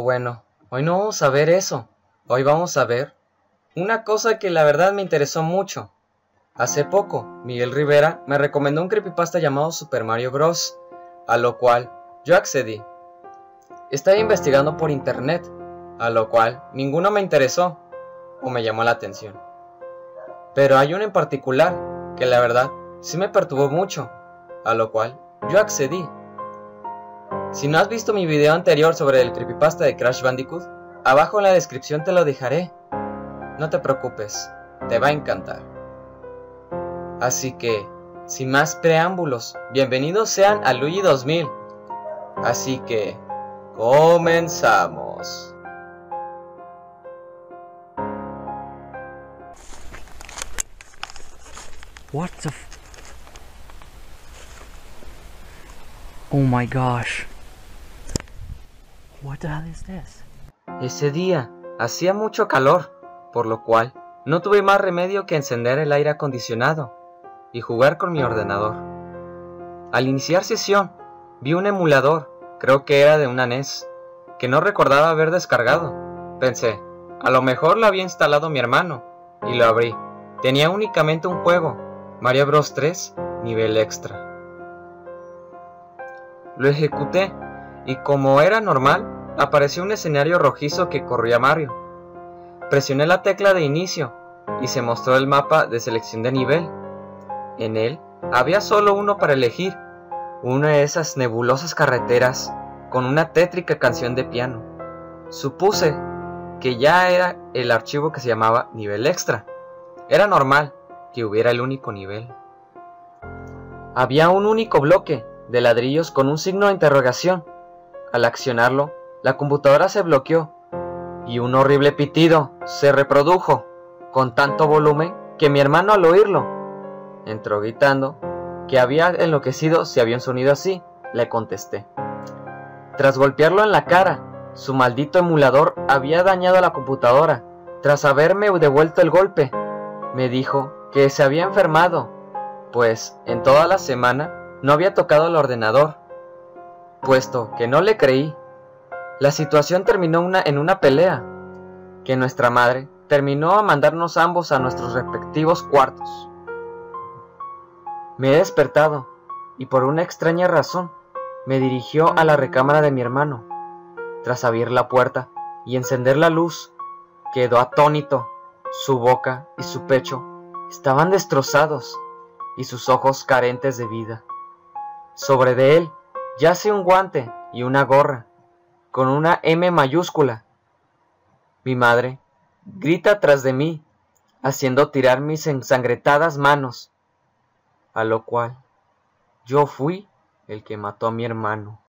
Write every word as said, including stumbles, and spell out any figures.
O bueno, hoy no vamos a ver eso. Hoy vamos a ver una cosa que la verdad me interesó mucho. Hace poco, Miguel Rivera me recomendó un creepypasta llamado Super Mario Bros., a lo cual yo accedí. Estaba investigando por internet, a lo cual ninguno me interesó o me llamó la atención. Pero hay uno en particular que la verdad sí me perturbó mucho, a lo cual yo accedí. Si no has visto mi video anterior sobre el creepypasta de Crash Bandicoot, abajo en la descripción te lo dejaré. No te preocupes, te va a encantar. Así que, sin más preámbulos, bienvenidos sean a Luigi dos mil. Así que, comenzamos. What the f- Oh my gosh. What the hell is this? Ese día hacía mucho calor, por lo cual no tuve más remedio que encender el aire acondicionado y jugar con mi ordenador. Al iniciar sesión, vi un emulador, creo que era de una N E S, que no recordaba haber descargado. Pensé, a lo mejor lo había instalado mi hermano, y lo abrí. Tenía únicamente un juego, Mario Bros tres, nivel extra. Lo ejecuté, y como era normal, apareció un escenario rojizo que corría Mario. Presioné la tecla de inicio, y se mostró el mapa de selección de nivel. En él había solo uno para elegir, una de esas nebulosas carreteras con una tétrica canción de piano. Supuse que ya era el archivo que se llamaba nivel extra. Era normal que hubiera el único nivel. Había un único bloque de ladrillos con un signo de interrogación. Al accionarlo, la computadora se bloqueó y un horrible pitido se reprodujo con tanto volumen que mi hermano, al oírlo, entró gritando que había enloquecido si había un sonido así. Le contesté. Tras golpearlo en la cara, su maldito emulador había dañado la computadora. Tras haberme devuelto el golpe, me dijo que se había enfermado, pues en toda la semana no había tocado el ordenador. Puesto que no le creí, la situación terminó una, en una pelea, que nuestra madre terminó a mandarnos ambos a nuestros respectivos cuartos. Me he despertado, y por una extraña razón, me dirigió a la recámara de mi hermano. Tras abrir la puerta y encender la luz, quedó atónito. Su boca y su pecho estaban destrozados, y sus ojos carentes de vida. Sobre de él yace un guante y una gorra, con una M mayúscula. Mi madre grita tras de mí, haciendo tirar mis ensangrentadas manos, a lo cual yo fui el que mató a mi hermano.